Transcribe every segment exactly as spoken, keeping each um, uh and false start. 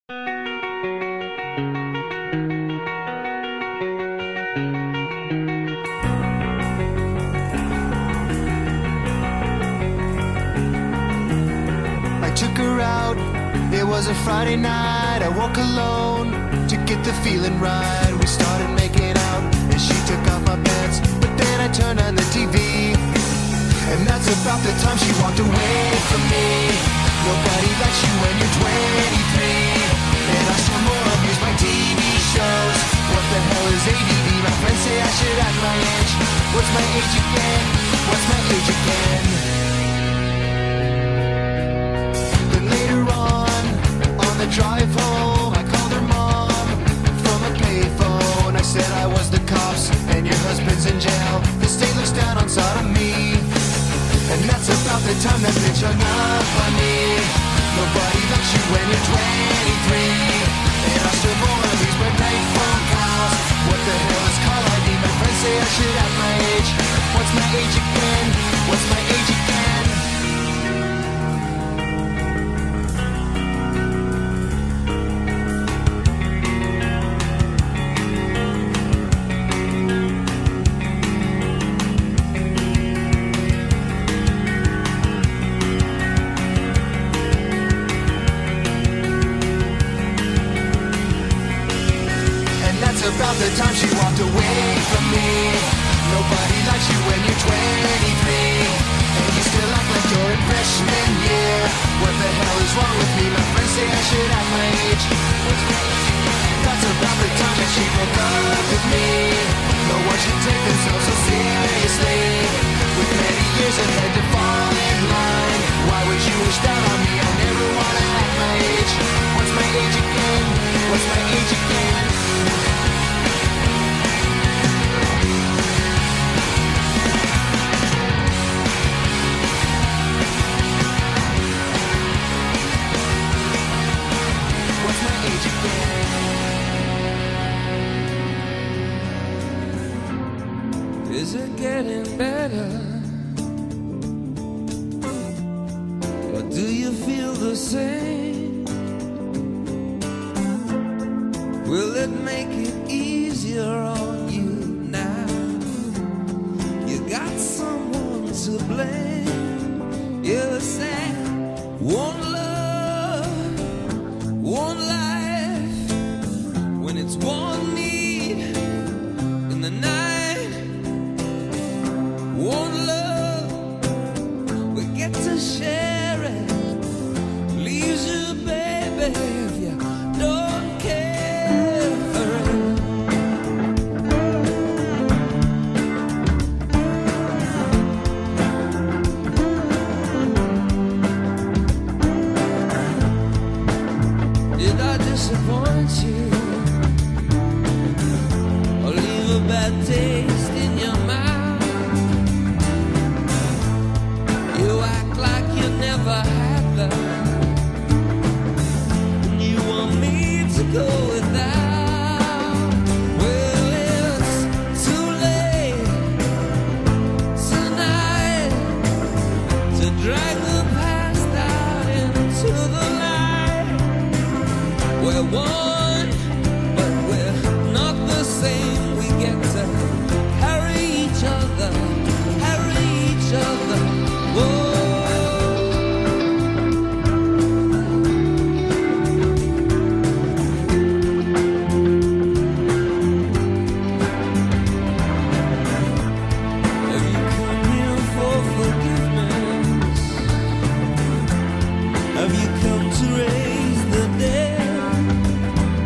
Took her out, it was a Friday night. I woke alone to get the feeling right. We started making out and she took off my pants, but then I turned on the T V, and that's about the time she walked away from me. Nobody likes you when you're twenty-three, and I still more abuse my T V shows. What the hell is A D D? My friends say I should act my age. What's my age again? What's my age again? The drive home, I called her mom from a payphone. I said I was the cops and your husband's in jail. The state looks down on sodomy, and that's about the time that bitch hung up on me. Nobody likes you when you're twenty-three, and I still more of these red night phone calls. What the hell is call I D? My friends say I should have my age. What's my age again? What's my age again? About the time she walked away from me. Nobody likes you when you're twenty-three, and you still act like you're in freshman year. What the hell is wrong with me? My friends say I should have my age. That's about the time that she broke up with me. No one should take themselves so seriously, with many years ahead to fall in line. Why would you wish down on me? I never wanna have my age. What's my age again? What's my age again? Is it getting better? Or do you feel the same? Will it make it easier on you now? You got someone to blame. You said one love, one life, when it's one need in the night. One love, we get to share it. Leaves you, baby, if you don't care for it. Did I disappoint you, or leave a bad taste in your mouth? You act like you never had love, and you want me to go without. Well, it's too late tonight to drag the past out into the light. We're one, but we're not the same. We get to carry each other, carry each other. Whoa. Have you come here for forgiveness? Have you come to raise the dead?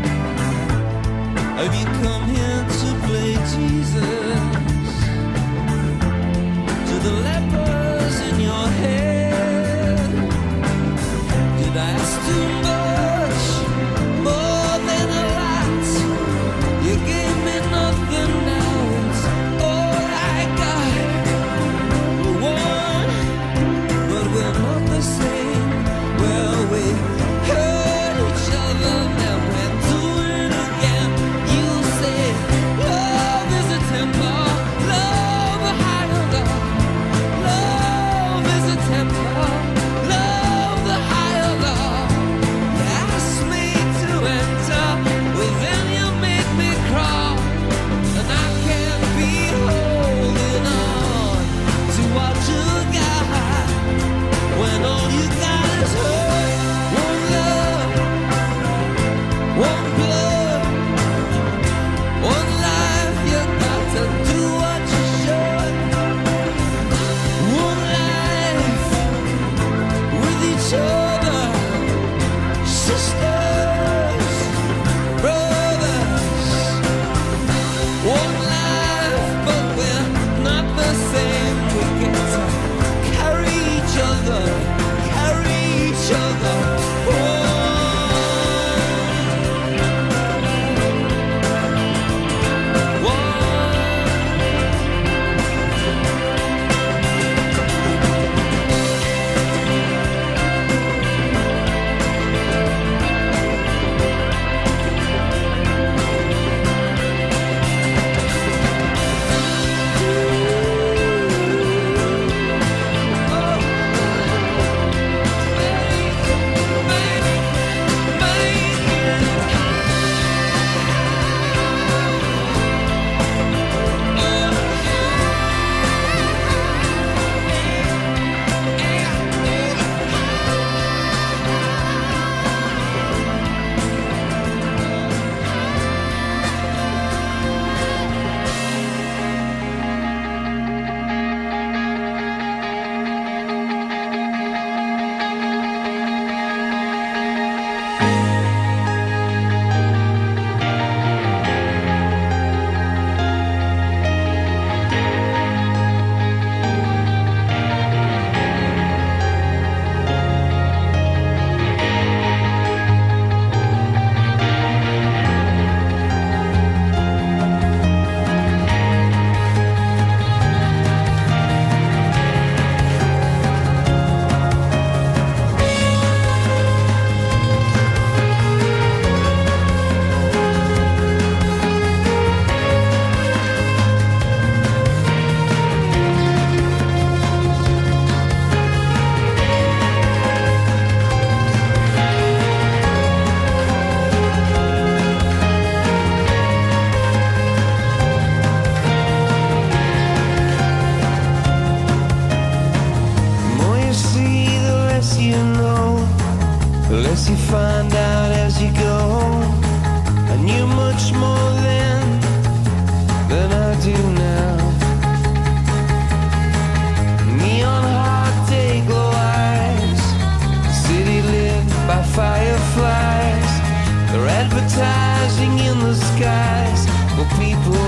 advertising in the skies for people